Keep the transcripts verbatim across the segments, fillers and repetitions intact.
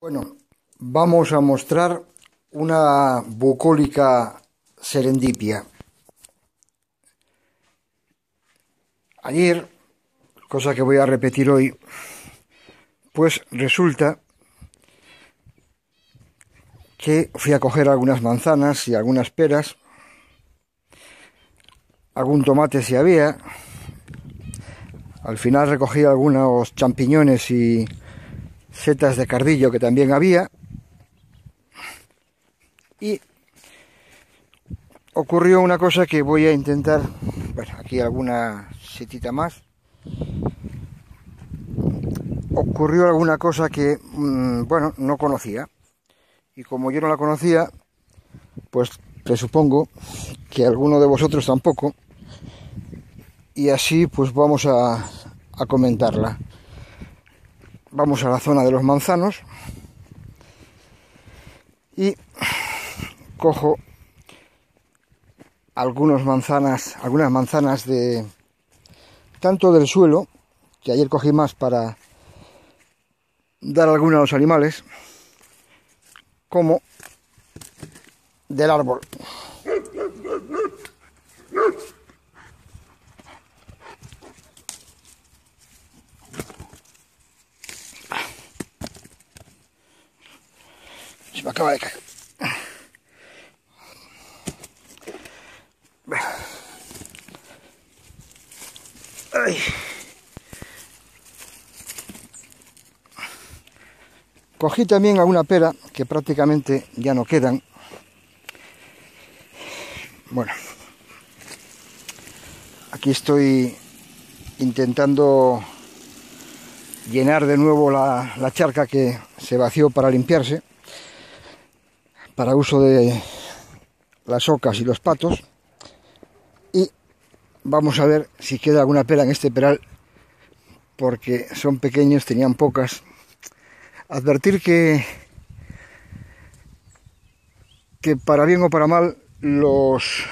Bueno, vamos a mostrar una bucólica serendipia. Ayer, cosa que voy a repetir hoy, pues resulta que fui a coger algunas manzanas y algunas peras, algún tomate si había. Al final recogí algunos champiñones y setas de cardillo que también había. Y ocurrió una cosa que voy a intentar. Bueno, aquí alguna setita más. Ocurrió alguna cosa que, mmm, bueno, no conocía. Y como yo no la conocía, pues presupongo que alguno de vosotros tampoco. Y así pues vamos a, a comentarla. Vamos a la zona de los manzanos y cojo algunas manzanas, algunas manzanas de tanto del suelo, que ayer cogí más para dar alguna a los animales, como del árbol. Se me acaba de caer. Ay. Cogí también alguna pera que prácticamente ya no quedan. Bueno, aquí estoy intentando llenar de nuevo la, la charca que se vació para limpiarse, para uso de las ocas y los patos. Y vamos a ver si queda alguna pera en este peral, porque son pequeños, tenían pocas. Advertir que, que para bien o para mal, los,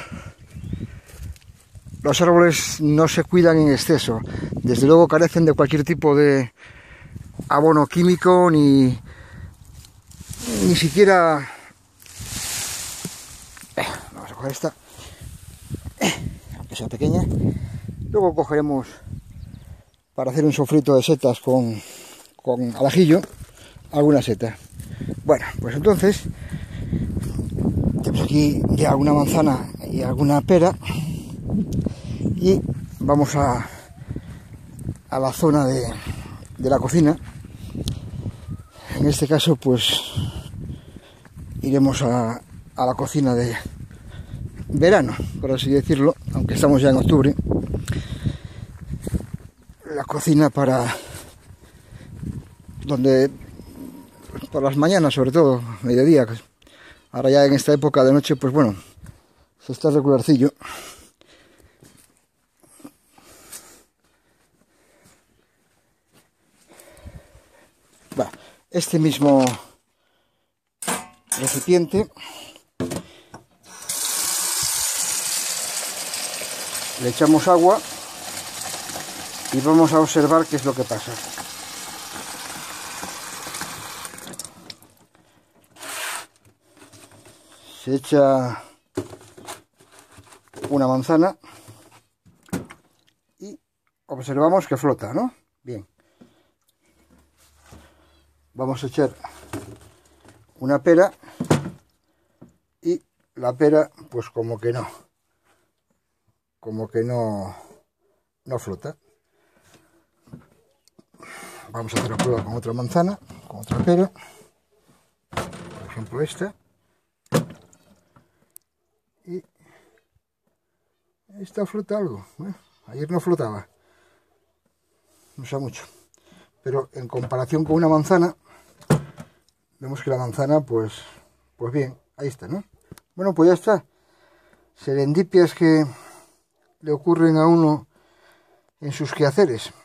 los árboles no se cuidan en exceso. Desde luego carecen de cualquier tipo de abono químico, ni, ni siquiera... Eh, vamos a coger esta, eh, aunque sea pequeña. Luego cogeremos para hacer un sofrito de setas con, con al ajillo, alguna seta. Bueno, pues entonces tenemos aquí ya alguna manzana y alguna pera y vamos a, a la zona de, de la cocina. En este caso pues iremos a, a la cocina de verano, por así decirlo, aunque estamos ya en octubre. La cocina para donde por las mañanas, sobre todo mediodía. Ahora ya en esta época de noche, pues bueno, se está regularcillo. Bueno, este mismo recipiente le echamos agua y vamos a observar qué es lo que pasa. Se echa una manzana y observamos que flota, ¿no? Bien. Vamos a echar una pera y la pera pues como que no. Como que no, no flota. Vamos a hacer la prueba con otra manzana, con otra pera. Por ejemplo esta. Y esta flota algo. Bueno, ayer no flotaba. No sé mucho. Pero en comparación con una manzana, vemos que la manzana, pues, pues bien, ahí está, ¿no? Bueno, pues ya está. Serendipias que le ocurren a uno en sus quehaceres.